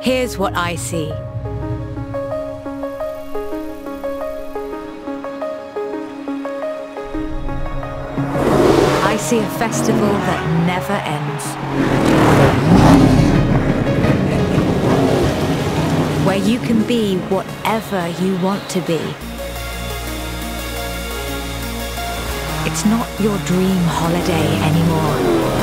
Here's what I see. I see a festival that never ends. Where you can be whatever you want to be. It's not your dream holiday anymore.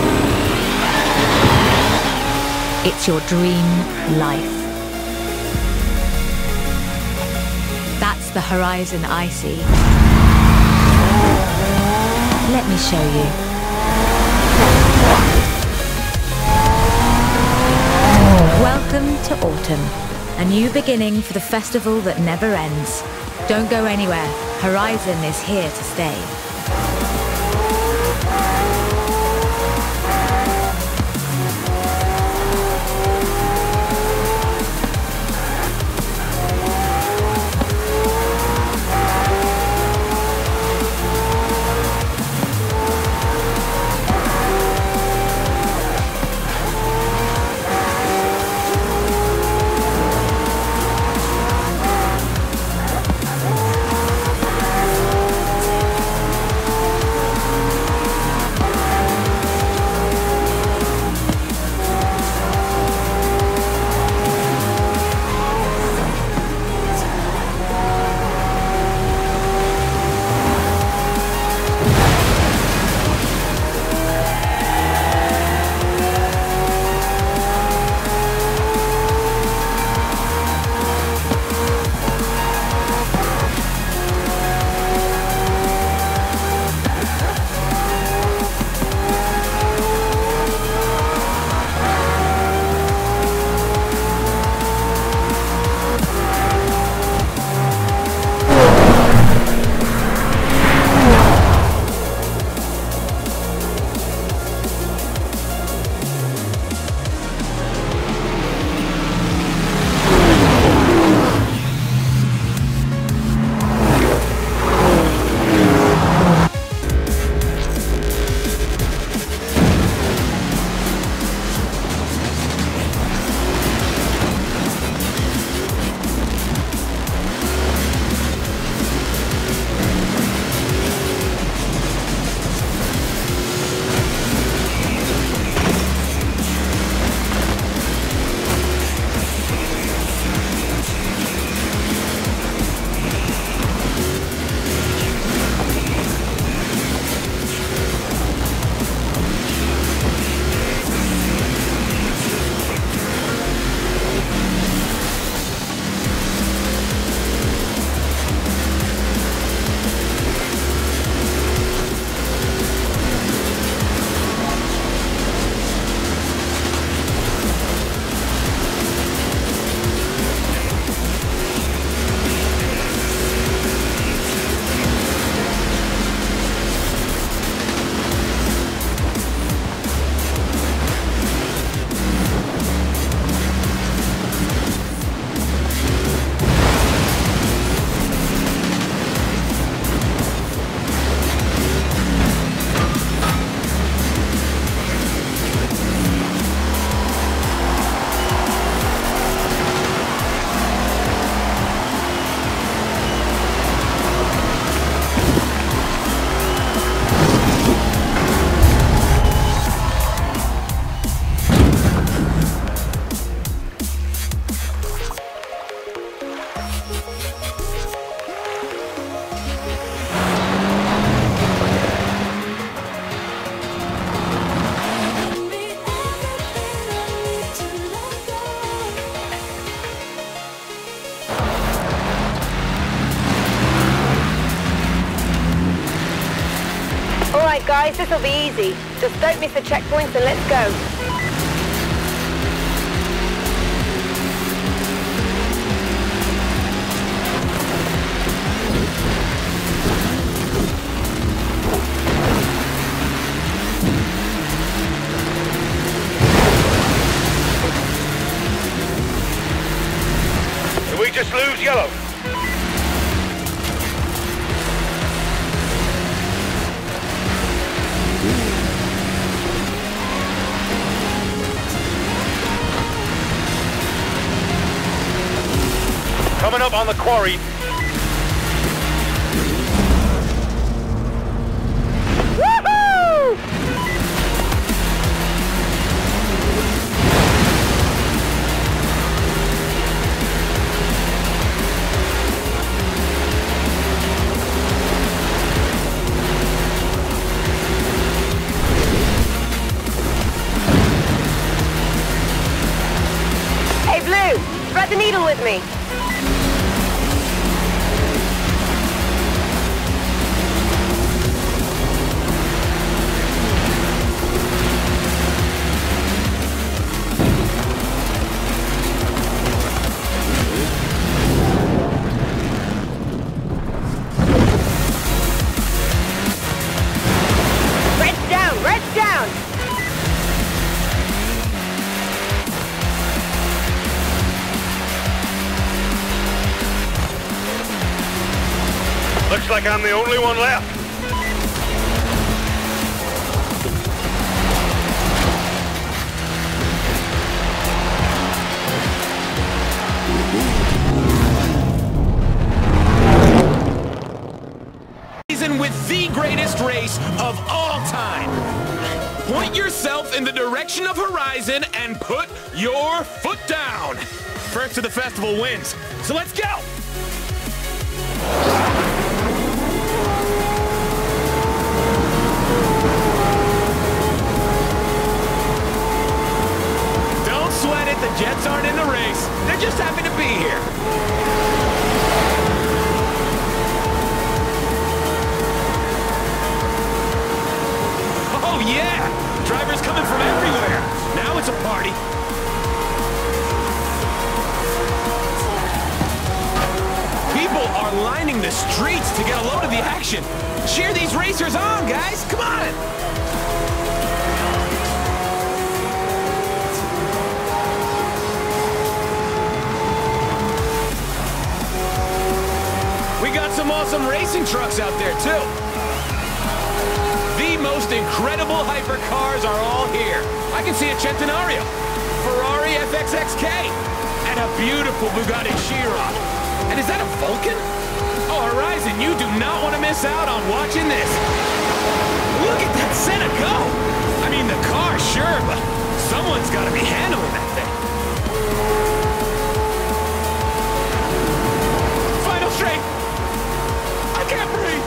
It's your dream life. That's the horizon I see. Let me show you. Welcome to autumn. A new beginning for the festival that never ends. Don't go anywhere. Horizon is here to stay. Alright guys, this'll be easy. Just don't miss the checkpoints and let's go. Did we just lose yellow? coming up on the quarry. Woohoo! Hey, Blue, thread the needle with me. Red's down! Looks like I'm the only one left. With the greatest race of all time. Point yourself in the direction of Horizon and put your foot down. First to the festival wins. So let's go! Don't sweat it, the Jets aren't in the race. They're just happy to be here. Oh yeah! Drivers coming from everywhere. Now it's a party. People are lining the streets to get a load of the action. Cheer these racers on, guys! Come on! We got some awesome racing trucks out there, too. The most incredible hypercars are all here. I can see a Centenario, Ferrari FXXK, and a beautiful Bugatti Chiron. And is that a Vulcan? Oh, Horizon, you do not want to miss out on watching this. Look at that Senna go! I mean, the car, sure, but someone's got to be handling that thing. Final straight! I can't breathe!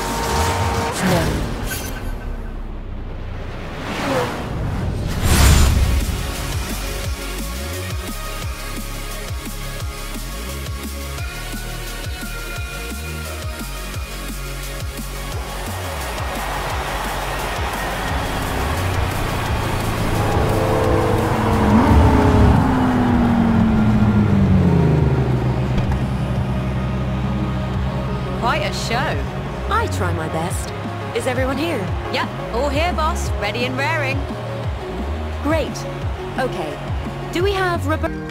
Quite a show. I try my best. Is everyone here? Yep, all here, boss. Ready and raring. Great. Okay. Do we have rubber...